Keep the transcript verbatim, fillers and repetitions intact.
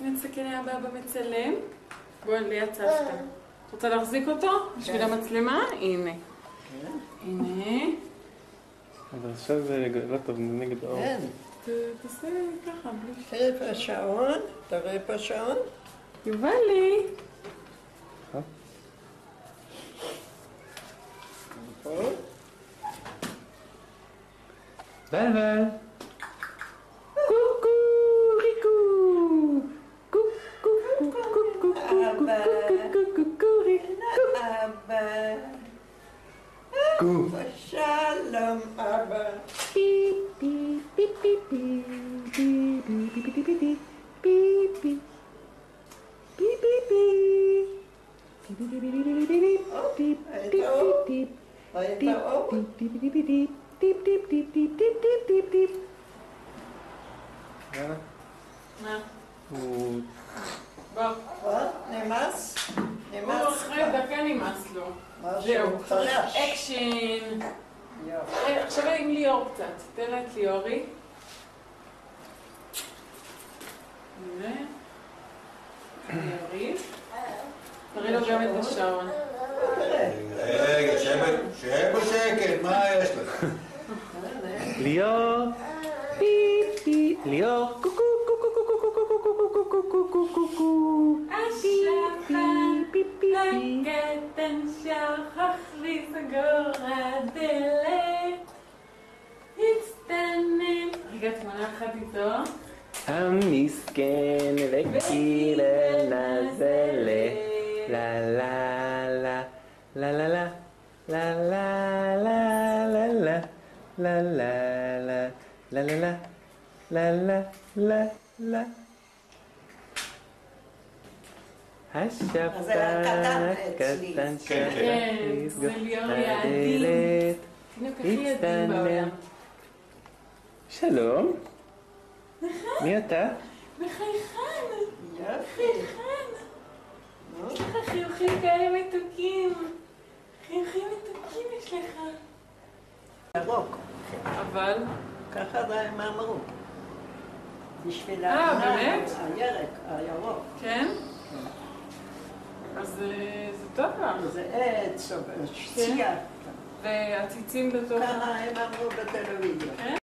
נסתכל אבא במצלם. בואי ליד סבתא. רוצה להחזיק אותו? בשביל המצלמה? הנה. הנה. אבל עכשיו זה לא טוב, נגד האור. כן. תעשה ככה, בלי... תראה פה השעון, תראה פה השעון. יובלי. בל בל. קוקו, ריקו. קוקו, קוקו, קוקו, קוקו, קוקו, ריקו. אבא. קו. שלום אבא. פיפ, פיפ, פיפ, פיפ, פיפ, פיפ, פיפ, פיפ, פיפ, פיפ, פיפ. פיפ, פיפ, פיפ. פיפ, פיפ, פיפ, פיפ, פיפ, פיפ, פיפ. ראית האור? טיפ טיפ טיפ טיפ טיפ טיפ טיפ טיפ טיפ טיפ טיפ טיפ. יאללה. מה? הוא... בוא. מה? נמאס? הוא נמאס? אחרי דקה נמאס לו. משהו חדש. אקשן. יופי. עכשיו עם ליאור קצת. תן לה את ליאורי. הנה. ליאורי. תראי לו גם את השעון. רגע, שב בשקט, מה יש לך? ליאור. פיפ פיפ. ליאור. קוקו קוקו קוקו קוקו קוקו קוקו קוקו קוקו. השחר הקטן שכח לסגור הדלת. הצטנן. רגע, תמונה אחת איתו. המסכן וקיר נזלה. לה לה לה לה לה לה לה לה לה לה לה לה לה לה לה לה לה לה לה השפן הקטן זה ליאור יעדים. תינוק הכי יעדים בעולם. שלום. מי אתה? מחייכן. יופי. מחייכן. יש לך חיוכים כאלה מתוקים. חיוכים מתוקים יש לך. ירוק. אבל? ככה זה הם אמרו. בשביל אה, באמת? הירק, הירוק. כן? אז זה טוב לך. זה עץ או צייה. והציצים בתוך... ככה הם אמרו בטלוויזיה.